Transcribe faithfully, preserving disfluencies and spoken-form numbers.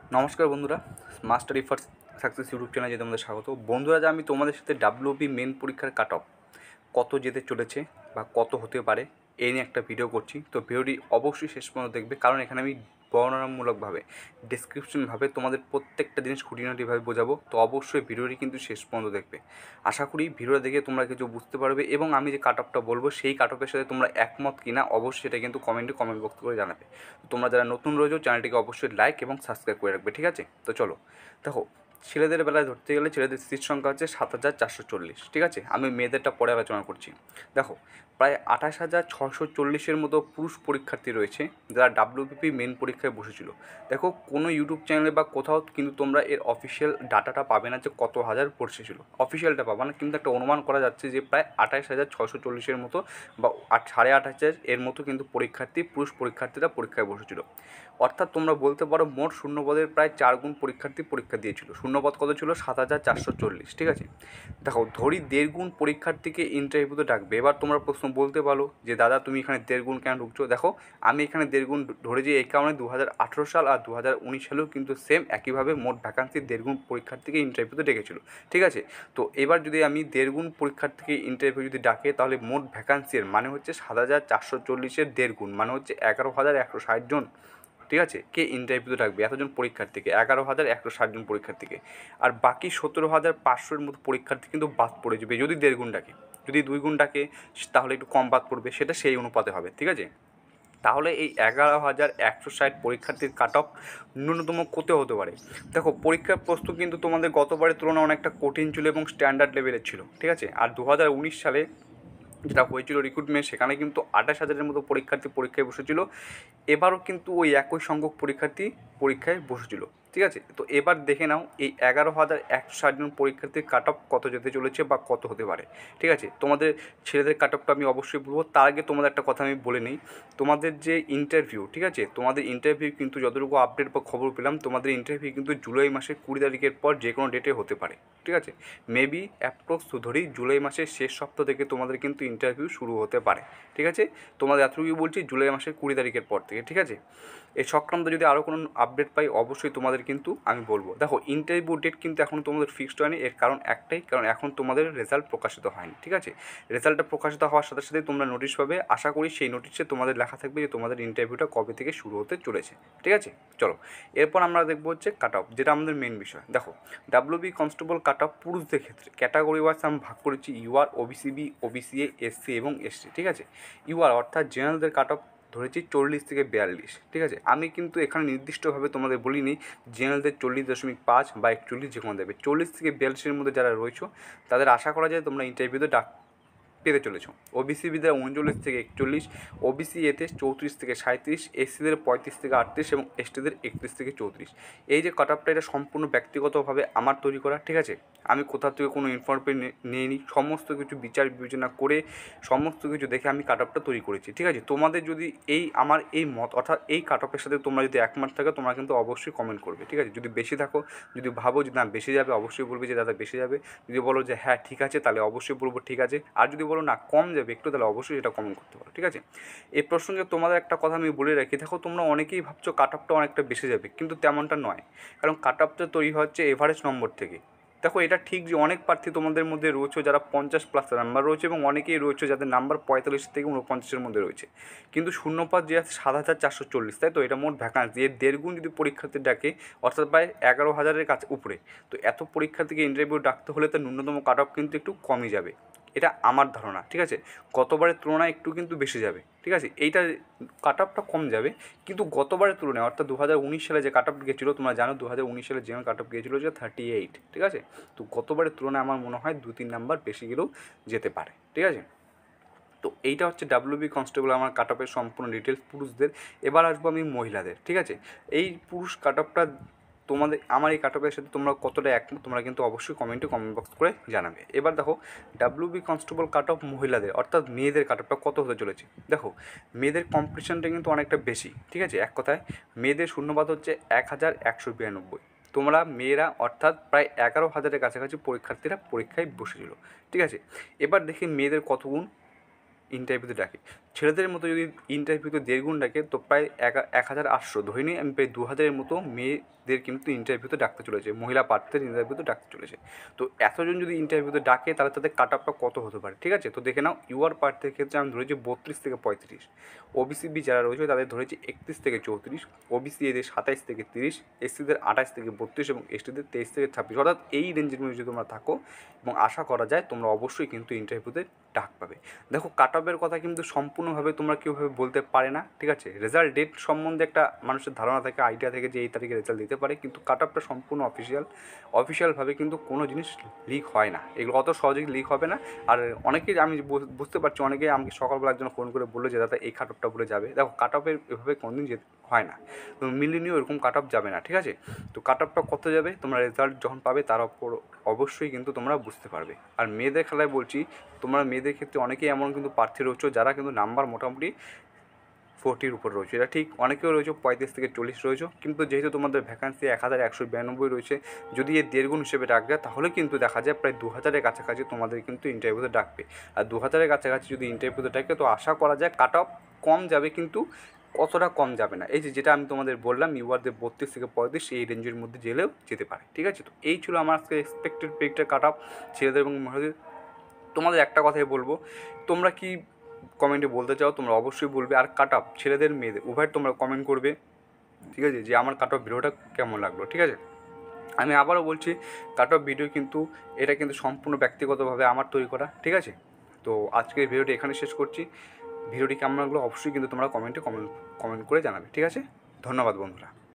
নমস্কার বন্ধুরা, master ইফার্স success YouTube চ্যানেলে তোমাদের স্বাগত। বন্ধুরা, যে আমি তোমাদের সাথে ডাব্লিউবি মেন পরীক্ষার কাট অফ কত যেতে চলেছে বা কত হতে পারে এই নিয়ে একটা ভিডিও করছি। তো ভিডিওটি অবশ্যই শেষ পর্যন্ত দেখবে, কারণ এখানে আমি বর্ণনামূলকভাবে ডেসক্রিপশনভাবে তোমাদের প্রত্যেকটা জিনিস খুঁটিনাটিভাবে বোঝাবো। তো অবশ্যই ভিডিওটি কিন্তু শেষ পর্যন্ত দেখবে। আশা করি ভিডিওটা দেখে তোমরা কিছু বুঝতে পারবে এবং আমি যে কাট অফটা বলবো সেই কাট অফের সাথে তোমরা একমত কিনা অবশ্যই সেটা কিন্তু কমেন্টে কমেন্ট বক্স করে জানাবে। তোমরা যারা নতুন রয়েছো চ্যানেলটিকে অবশ্যই লাইক এবং সাবস্ক্রাইব করে রাখবে, ঠিক আছে? তো চলো, দেখো, ছেলেদের বেলায় ধরতে গেলে ছেলেদের সিট সংখ্যা হচ্ছে সাত হাজার চারশো চল্লিশ, ঠিক আছে? আমি মেয়েদেরটা পরে আলোচনা করছি। দেখো, প্রায় আঠাশ হাজার ছশো চল্লিশের মতো পুরুষ পরীক্ষার্থী রয়েছে যারা ডাব্লিউবিপি মেন পরীক্ষায় বসেছিল। দেখো, কোনো ইউটিউব চ্যানেলে বা কোথাও কিন্তু তোমরা এর অফিসিয়াল ডাটাটা পাবে না যে কত হাজার বসেছিল, অফিসিয়ালটা পাবে না, কিন্তু একটা অনুমান করা যাচ্ছে যে প্রায় আঠাশ হাজার ছশো চল্লিশের মতো বা আট সাড়ে আট হাজার এর মতো কিন্তু পরীক্ষার্থী পুরুষ পরীক্ষার্থীরা পরীক্ষায় বসেছিল। অর্থাৎ তোমরা বলতে পারো মোট শূন্যপদের প্রায় চার গুণ পরীক্ষার্থী পরীক্ষা দিয়েছিল। শূন্যপদ কত ছিল? সাত হাজার চারশো চল্লিশ, ঠিক আছে? দেখো, ধরি দেড় গুণ পরীক্ষার্থীকে ইন্টারভিউতে ডাকবে। এবার তোমরা প্রশ্ন বলতে পারো যে দাদা তুমি এখানে দেড় গুণ কেন ঢুকছো? দেখো, আমি এখানে দেড় গুণ ধরেছি এই কারণে দু হাজার আঠেরো সাল আর দু হাজার উনিশ সালেও কিন্তু সেম একইভাবে মোট ভ্যাকান্সি দেড় গুণ পরীক্ষার্থীকে ইন্টারভিউতে ডেকেছিল, ঠিক আছে? তো এবার যদি আমি দেড় গুণ পরীক্ষার্থীকে ইন্টারভিউ যদি ডাকে, তাহলে মোট ভ্যাকান্সির মানে হচ্ছে সাত হাজার চারশো চল্লিশের দেড় গুণ মানে হচ্ছে এগারো হাজার একশো ষাট জন, ঠিক আছে? কে ইন্টারভিউতে ডাকবে এতজন পরীক্ষার্থীকে? এগারো হাজার একশো ষাট জন পরীক্ষার্থীকে। আর বাকি সতেরো হাজার পাঁচশোর মতো পরীক্ষার্থী কিন্তু বাদ পড়ে যাবে যদি দেড় গুণ ডাকে। যদি দুই গুণ ডাকে তাহলে একটু কম বাদ পড়বে, সেটা সেই অনুপাতে হবে, ঠিক আছে? তাহলে এই এগারো হাজার একশো ষাট পরীক্ষার্থীর কাট অফ ন্যূনতম কত হতে পারে? দেখো, পরীক্ষার প্রশ্ন কিন্তু তোমাদের গতবারের তুলনায় অনেকটা কঠিন ছিল এবং স্ট্যান্ডার্ড লেভেলের ছিল, ঠিক আছে? আর দু হাজার উনিশ সালে যেটা হয়েছিল রিক্রুটমেন্ট, সেখানে কিন্তু আঠাশ হাজারের মতো পরীক্ষার্থী পরীক্ষায় বসেছিল। এবারও কিন্তু ওই একই সংখ্যক পরীক্ষার্থী পরীক্ষায় বসেছিল, ঠিক আছে? তো এবার দেখে নাও এই এগারো হাজার একশো ষাট জন পরীক্ষার্থীর কাট অফ কত যেতে চলেছে বা কত হতে পারে, ঠিক আছে? তোমাদের ছেলেদের কাট অফটা আমি অবশ্যই বলবো। তার আগে তোমাদের একটা কথা আমি বলে নিই, তোমাদের যে ইন্টারভিউ, ঠিক আছে, তোমাদের ইন্টারভিউ কিন্তু যতটুকু আপডেট বা খবর পেলাম, তোমাদের ইন্টারভিউ কিন্তু জুলাই মাসের কুড়ি তারিখের পর যে কোনো ডেটে হতে পারে, ঠিক আছে? মেবি অ্যাপ্রক্স ধরি জুলাই মাসের শেষ সপ্তাহ থেকে তোমাদের কিন্তু ইন্টারভিউ শুরু হতে পারে, ঠিক আছে? তোমাদের এতটুকুই বলছি, জুলাই মাসের কুড়ি তারিখের পর থেকে, ঠিক আছে? এই সংক্রান্ত যদি আরও কোনো আপডেট পাই অবশ্যই তোমাদের কিন্তু আমি বলবো। দেখো, ইন্টারভিউ ডেট কিন্তু এখন তোমাদের ফিক্সড হয়নি, এর কারণ একটাই, কারণ এখন তোমাদের রেজাল্ট প্রকাশিত হয়নি, ঠিক আছে? রেজাল্টটা প্রকাশিত হওয়ার সাথে সাথে তোমরা নোটিশ পাবে। আশা করি সেই নোটিশে তোমাদের লেখা থাকবে যে তোমাদের ইন্টারভিউটা কবে থেকে শুরু হতে চলেছে, ঠিক আছে? চলো, এরপর আমরা দেখবো হচ্ছে কাট অফ, যেটা আমাদের মেন বিষয়। দেখো, ডাব্লিউবি কনস্টেবল কাট অফ পুরুষদের ক্ষেত্রে ক্যাটাগরি ওয়াইজ আমি ভাগ করেছি ইউআর, ওবিসিবি, ওবিসিএ, এসসি এবং এসটি, ঠিক আছে? ইউআর অর্থাৎ জেনারেলদের কাট অফ ধরেছি চল্লিশ থেকে বিয়াল্লিশ, ঠিক আছে? আমি কিন্তু এখানে নির্দিষ্টভাবে তোমাদের বলিনি জেনারেলদের চল্লিশ দশমিক পাঁচ বা একচল্লিশ যে কোনো দেবে। চল্লিশ থেকে বিয়াল্লিশের মধ্যে যারা রয়েছে তাদের আশা করা যায় তোমরা ইন্টারভিউতে ডাক পেতে চলেছ। ওবিসি বিদের উনচল্লিশ থেকে একচল্লিশ, ওবিসি এতে চৌত্রিশ থেকে সাঁত্রিশ, এসসিদের পঁয়ত্রিশ থেকে আটত্রিশ এবং এসটিদের একত্রিশ থেকে চৌত্রিশ। এই যে কাট অফটা, এটা সম্পূর্ণ ব্যক্তিগতভাবে আমার তৈরি করা, ঠিক আছে? আমি কোথা থেকে কোনো ইনফরমেশন নিয়ে নিই, সমস্ত কিছু বিচার বিবেচনা করে সমস্ত কিছু দেখে আমি কাট অফটা তৈরি করেছি, ঠিক আছে? তোমাদের যদি এই আমার এই মত অর্থাৎ এই কাট অফের সাথে তোমরা যদি একমত থাকো, তোমরা কিন্তু অবশ্যই কমেন্ট করবে, ঠিক আছে? যদি বেশি থাকো, যদি ভাবো যে না বেশি যাবে, অবশ্যই বলবে যে দাদা বেশি যাবে। যদি বলো যে হ্যাঁ ঠিক আছে, তাহলে অবশ্যই বলবো ঠিক আছে। আর যদি বলো না কম যাবে একটু, তাহলে অবশ্যই এটা কমেন্ট করতে পারো, ঠিক আছে? এই প্রসঙ্গে তোমাদের একটা কথা আমি বলে রাখি, দেখো, তোমরা অনেকেই ভাবছো কাট অফটা অনেকটা বেশি যাবে, কিন্তু তেমনটা নয়। কারণ কাট অফটা তৈরি হচ্ছে এভারেজ নম্বর থেকে। দেখো, এটা ঠিক যে অনেক প্রার্থী তোমাদের মধ্যে রয়েছে যারা পঞ্চাশ প্লাস নাম্বার রয়েছে এবং অনেকেই রয়েছে যাদের নাম্বার পঁয়তাল্লিশ থেকে উনপঞ্চাশের মধ্যে রয়েছে, কিন্তু শূন্যপাত যে আছে সাত হাজার চারশো চল্লিশ, তাই তো? এটা মোট ভ্যাকান্সি, এর দেড় গুণ যদি পরীক্ষার্থী ডাকে, অর্থাৎ প্রায় এগারো হাজারের কাছে উপরে। তো এত পরীক্ষার্থীকে ইন্টারভিউ ডাকতে হলে তার ন্যূনতম কাট অফ কিন্তু একটু কমই যাবে, এটা আমার ধারণা, ঠিক আছে? গতবারের তুলনায় একটু কিন্তু বেশি যাবে, ঠিক আছে? এইটা কাট অফটা কম যাবে, কিন্তু গতবারের তুলনায় অর্থাৎ দু হাজার উনিশ সালে যে কাট অফ গিয়েছিলো, তোমরা জানো দু হাজার উনিশ সালে জেনারেল কাট অফ গিয়েছিলো যে থার্টি এইট, ঠিক আছে? তো গতবারের তুলনায় আমার মনে হয় দু তিন নাম্বার বেশি গেলেও যেতে পারে, ঠিক আছে? তো এইটা হচ্ছে ডাব্লিউবি কনস্টেবল আমার কাট অফের সম্পূর্ণ ডিটেলস পুরুষদের। এবার আসবো আমি মহিলাদের, ঠিক আছে? এই পুরুষ কাট অফটা তোমাদের আমার এই কাট অফের সাথে তোমরা কতটা একমত তোমরা কিন্তু অবশ্যই কমেন্টে কমেন্ট বক্স করে জানাবে। এবার দেখো, ডাব্লিউবি কনস্টেবল কাট অফ মহিলাদের অর্থাৎ মেয়েদের কাট অফটা কত হতে চলেছে। দেখো, মেয়েদের কম্পিটিশনটা কিন্তু অনেকটা বেশি, ঠিক আছে? এক কথায় মেয়েদের শূন্যপাত হচ্ছে এক হাজার একশো বিরানব্বই। তোমরা মেয়েরা অর্থাৎ প্রায় এগারো হাজারের কাছাকাছি পরীক্ষার্থীরা পরীক্ষায় বসেছিল, ঠিক আছে? এবার দেখি মেয়েদের কত গুণ ইন্টারভিউতে ডাকে। ছেলেদের মতো যদি ইন্টারভিউতে দেড় গুণ ডাকে তো প্রায় এক এক হাজার আটশো ধরে নিই আমি, প্রায় দু হাজারের মতো মেয়েদের কিন্তু ইন্টারভিউতে ডাকতে চলেছে, মহিলা প্রার্থীদের ইন্টারভিউতে ডাকতে চলেছে। তো এতজন যদি ইন্টারভিউতে ডাকে তাহলে তাদের কাট আপটা কত হতে পারে, ঠিক আছে? তো দেখে নাও, ইউআর প্রার্থীর ক্ষেত্রে আমি ধরেছি বত্রিশ থেকে পঁয়ত্রিশ, ওবিসি বি যারা রয়েছে তাদের ধরেছি একত্রিশ থেকে চৌত্রিশ, ওবিসি এদের সাতাইশ থেকে তিরিশ, এসসিদের আঠাশ থেকে বত্রিশ এবং এসটিদের তেইশ থেকে ছাব্বিশ। অর্থাৎ এই রেঞ্জের মধ্যে যদি তোমরা থাকো এবং আশা করা যায় তোমরা অবশ্যই কিন্তু ইন্টারভিউতে ডাক পাবে। দেখো, কাট অফের কথা কিন্তু সম্পূর্ণভাবে তোমরা কীভাবে বলতে পারে না, ঠিক আছে? রেজাল্ট ডেট সম্বন্ধে একটা মানুষের ধারণা থাকে, আইডিয়া থাকে যে এই তারিখে রেজাল্ট দিতে পারে, কিন্তু কাট অফটা সম্পূর্ণ অফিসিয়াল। অফিসিয়ালভাবে কিন্তু কোনো জিনিস লিক হয় না, এগুলো অত সহজেই লিক হবে না। আর অনেকেই আমি বুঝতে পারছি, অনেকেই আমাকে সকালবেলা একজন ফোন করে বললো যে দাদা এই কাট অফটা বলে যাবে। দেখো, কাট অফের এভাবে কোনোদিন যেতে হয় না, তো মিলিনিও এরকম কাট অফ যাবে না, ঠিক আছে? তো কাট অফটা কত যাবে তোমরা রেজাল্ট যখন পাবে তার ওপর অবশ্যই কিন্তু তোমরা বুঝতে পারবে। আর মেয়েদের খেলায় বলছি, তোমরা মেয়েদের ক্ষেত্রে অনেকেই এমন কিন্তু প্রার্থী রয়েছে যারা কিন্তু নাম্বার মোটামুটি ফোরটির উপর রয়েছে, এটা ঠিক। অনেকেও রয়েছে পঁয়ত্রিশ থেকে চল্লিশ রয়েছে, কিন্তু যেহেতু তোমাদের ভ্যাকান্সি এক হাজার একশো বিরানব্বই রয়েছে, যদি এর দেড় গুণ হিসেবে ডাকবে তাহলে কিন্তু দেখা যায় প্রায় দু হাজারের কাছাকাছি তোমাদের কিন্তু ইন্টারভিউতে ডাকবে। আর দু হাজারের কাছাকাছি যদি ইন্টারভিউতে ডাকে তো আশা করা যায় কাট অফ কম যাবে, কিন্তু কতটা কম যাবে না। এই যে যেটা আমি তোমাদের বললাম, ইউআরদের বত্রিশ থেকে পঁয়ত্রিশ এই রেঞ্জের মধ্যে জেলেও যেতে পারে, ঠিক আছে? তো এই ছিল আমার আজকে এক্সপেক্টেড প্রেডিক্টেড কাট অফ ছেলেদের এবং মহিলাদের। তোমাদের একটা কথাই বলবো, তোমরা কি কমেন্টে বলতে চাও তোমরা অবশ্যই বলবে। আর কাট অফ ছেলেদের মেয়েদের উভয় তোমরা কমেন্ট করবে, ঠিক আছে, যে আমার কাট অফ ভিডিওটা কেমন লাগলো, ঠিক আছে? আমি আবারও বলছি, কাট অফ ভিডিও কিন্তু এটা কিন্তু সম্পূর্ণ ব্যক্তিগতভাবে আমার তৈরি করা, ঠিক আছে? তো আজকের ভিডিওটি এখানে শেষ করছি। ভিডিওটি কেমন লাগলো অবশ্যই কিন্তু তোমরা কমেন্টে কমেন্ট কমেন্ট করে জানাবে, ঠিক আছে? ধন্যবাদ বন্ধুরা।